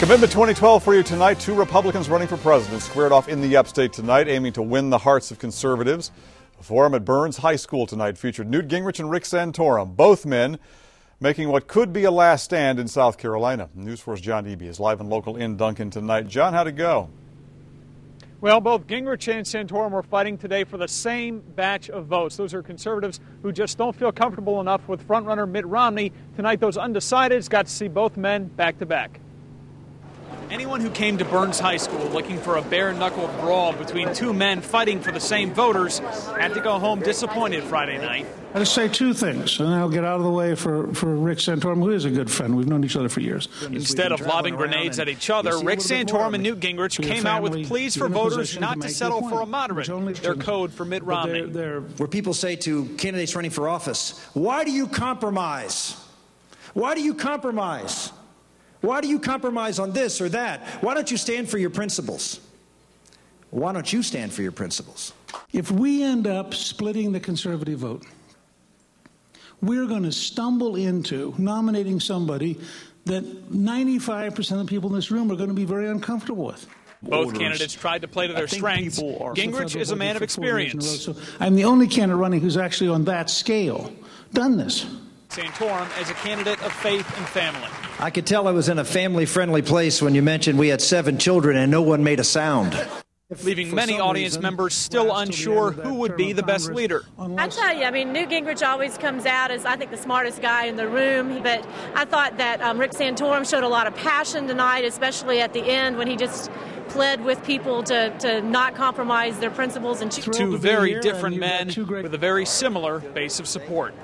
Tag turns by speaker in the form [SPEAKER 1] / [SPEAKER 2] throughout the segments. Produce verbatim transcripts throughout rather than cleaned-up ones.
[SPEAKER 1] Commitment twenty twelve for you tonight. Two Republicans running for president squared off in the Upstate tonight, aiming to win the hearts of conservatives. A forum at Byrnes High School tonight featured Newt Gingrich and Rick Santorum, both men making what could be a last stand in South Carolina. News four's John Eby is live and local in Duncan tonight. John, how'd it go?
[SPEAKER 2] Well, both Gingrich and Santorum were fighting today for the same batch of votes. Those are conservatives who just don't feel comfortable enough with frontrunner Mitt Romney. Tonight, those undecideds got to see both men back to back. Anyone who came to Byrnes High School looking for a bare-knuckle brawl between two men fighting for the same voters had to go home disappointed Friday night.
[SPEAKER 3] I'll just say two things, and I'll get out of the way for, for Rick Santorum, who is a good friend. We've known each other for years.
[SPEAKER 2] Instead of lobbing grenades at each other, Rick Santorum and Newt Gingrich came out with pleas for voters not to settle for a moderate, their code for Mitt Romney.
[SPEAKER 4] They're, they're, where people say to candidates running for office, why do you compromise? Why do you compromise? Why do you compromise on this or that? Why don't you stand for your principles? Why don't you stand for your principles?
[SPEAKER 3] If we end up splitting the conservative vote, we're going to stumble into nominating somebody that ninety-five percent of the people in this room are going to be very uncomfortable with.
[SPEAKER 2] Both Orders. candidates tried to play to their strengths. Gingrich is a man of experience.
[SPEAKER 3] Row, so I'm the only candidate running who's actually on that scale done this.
[SPEAKER 2] Santorum as a candidate of faith and family.
[SPEAKER 4] I could tell I was in a family-friendly place when you mentioned we had seven children and no one made a sound.
[SPEAKER 2] Leaving many audience members still unsure who would be the best leader.
[SPEAKER 5] I tell you, I mean, Newt Gingrich always comes out as, I think, the smartest guy in the room. But I thought that um, Rick Santorum showed a lot of passion tonight, especially at the end when he just pled with people to, to not compromise their principles. And
[SPEAKER 2] two very different men with a very similar base of support.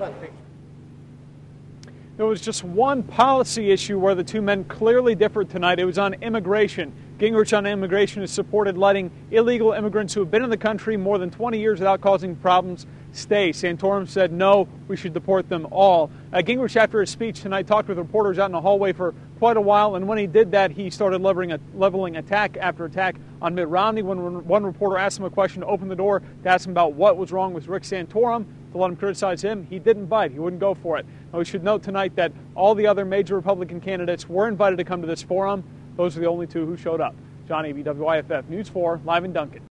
[SPEAKER 2] There was just one policy issue where the two men clearly differed tonight. It was on immigration. Gingrich on immigration has supported letting illegal immigrants who have been in the country more than twenty years without causing problems stay. Santorum said, no, we should deport them all. Uh, Gingrich, after his speech tonight, talked with reporters out in the hallway for quite a while, and when he did that, he started leveling, a, leveling attack after attack on Mitt Romney. When one reporter asked him a question, to open the door to ask him about what was wrong with Rick Santorum, to let him criticize him, he didn't bite. He wouldn't go for it. Now, we should note tonight that all the other major Republican candidates were invited to come to this forum. Those are the only two who showed up. John Eby, W I F F News four, live in Duncan.